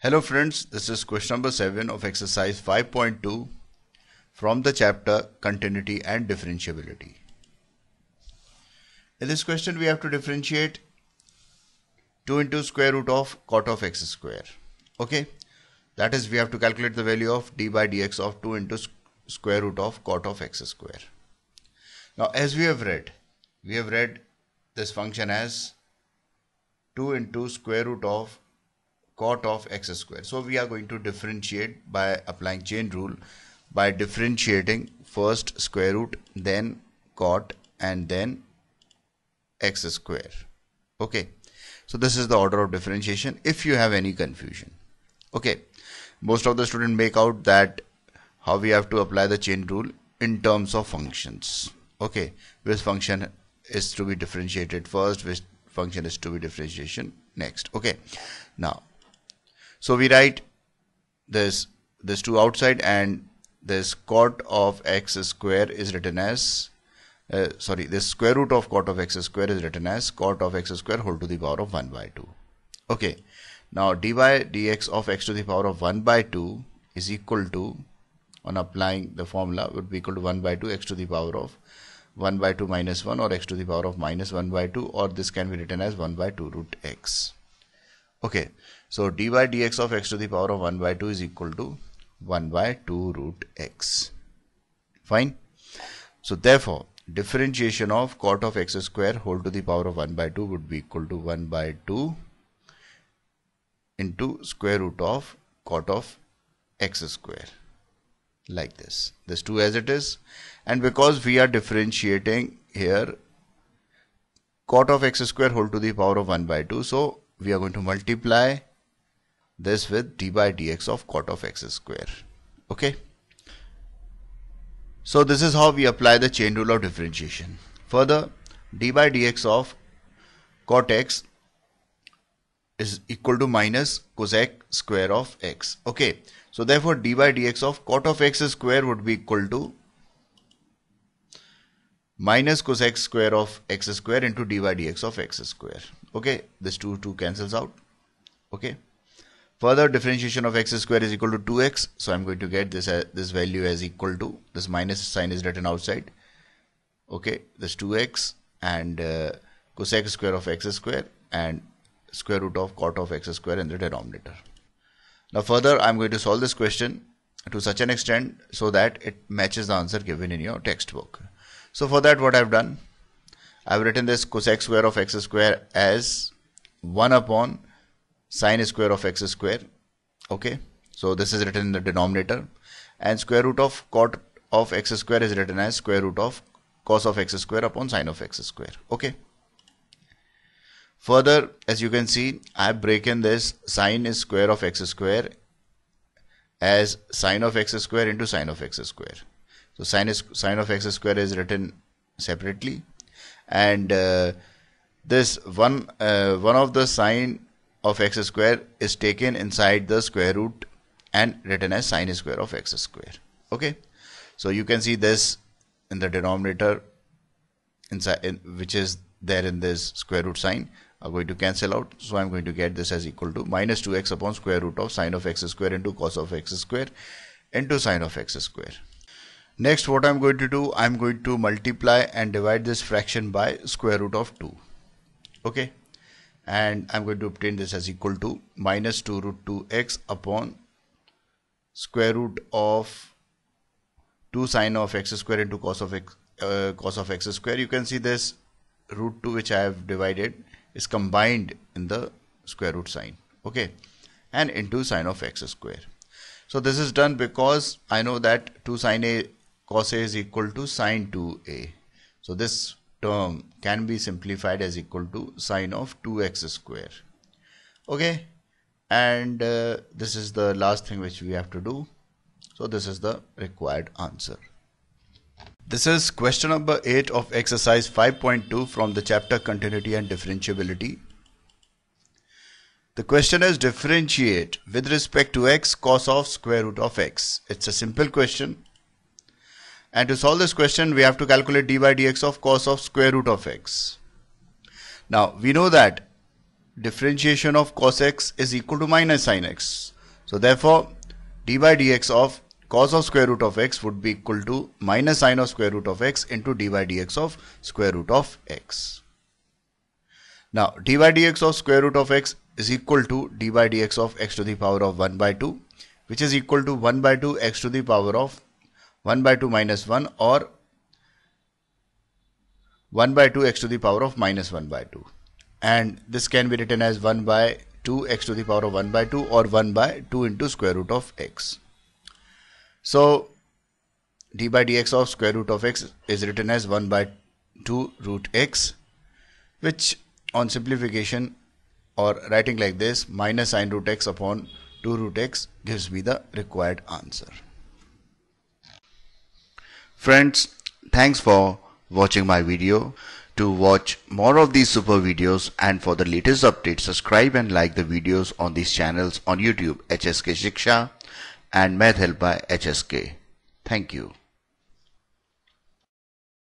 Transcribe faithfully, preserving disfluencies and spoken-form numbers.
Hello friends, this is question number seven of exercise five point two from the chapter Continuity and Differentiability. In this question we have to differentiate two into square root of cot of x square. Okay, that is we have to calculate the value of d by dx of two into square root of cot of x square. Now as we have read, we have read this function as two into square root of cot of x square. So we are going to differentiate by applying chain rule, by differentiating first square root, then cot, and then x square. Okay, so this is the order of differentiation if you have any confusion. Okay, most of the students make out that how we have to apply the chain rule in terms of functions. Okay, which function is to be differentiated first, which function is to be differentiation next. Okay, now so we write this this two outside, and this cot of x square is written as uh, sorry this square root of cot of x square is written as cot of x square whole to the power of one by two. Okay, now d by dx of x to the power of one by two is equal to, on applying the formula, would be equal to one by two x to the power of one by two minus one, or x to the power of minus one by two, or this can be written as one by two root x. Okay, so d by dx of x to the power of one by two is equal to one by two root x. Fine. So therefore differentiation of cot of x square whole to the power of one by two would be equal to one by two into square root of cot of x square, like this, this two as it is. And because we are differentiating here cot of x square whole to the power of one by two, so we are going to multiply this with d by dx of cot of x square. Okay, so this is how we apply the chain rule of differentiation. Further, d by dx of cot x is equal to minus cosec square of x. Okay, so therefore d by dx of cot of x square would be equal to minus cosec square of x square into d by dx of x square. Okay, this two two cancels out. Okay, further differentiation of x square is equal to two x, so I'm going to get this uh, this value as equal to, this minus sign is written outside. Okay, this two x and uh, cosec square of x square and square root of cot of x square in the denominator. Now further I'm going to solve this question to such an extent so that it matches the answer given in your textbook. So for that, what I've done, I've written this cosec square of x square as one upon sine square of x square. Okay, so this is written in the denominator, and square root of cot of x square is written as square root of cos of x square upon sine of x square. Okay, further, as you can see, I have broken this sine square of x square as sine of x square into sine of x square. So sine is sine of x square is written separately, and uh, this one uh, one of the sine of x square is taken inside the square root and written as sine square of x square. Okay, so you can see this in the denominator inside, in, which is there in this square root sign, are going to cancel out. So I'm going to get this as equal to minus two x upon square root of sine of x square into cos of x square into sine of x square. Next, what I'm going to do, I'm going to multiply and divide this fraction by square root of two. Okay, and I'm going to obtain this as equal to minus two root two x upon square root of two sine of x square into cos of x uh, cos of x square. You can see this root two which I have divided is combined in the square root sign. Okay, and into sine of x square. So this is done because I know that two sine a cos a is equal to sine two a. So this term can be simplified as equal to sine of two x square. Okay, and uh, this is the last thing which we have to do. So this is the required answer. This is question number eight of exercise five point two from the chapter Continuity and Differentiability. The question is differentiate with respect to x cos of square root of x. It's a simple question. And to solve this question, we have to calculate d by dx of cos of square root of x. Now, we know that differentiation of cos x is equal to minus sin x. So therefore d by dx of cos of square root of x would be equal to minus sine of square root of x into d by dx of square root of x. Now d by dx of square root of x is equal to d by dx of x to the power of one by two, which is equal to one by two x to the power of one by two minus one, or one by two x to the power of minus one by two. And this can be written as one by two x to the power of one by two, or one by two into square root of x. So d by dx of square root of x is written as one by two root x, which on simplification or writing like this, minus sine root x upon two root x gives me the required answer. Friends, thanks for watching my video. To watch more of these super videos and for the latest updates, subscribe and like the videos on these channels on YouTube, H S K Shiksha and Math Help by H S K. Thank you.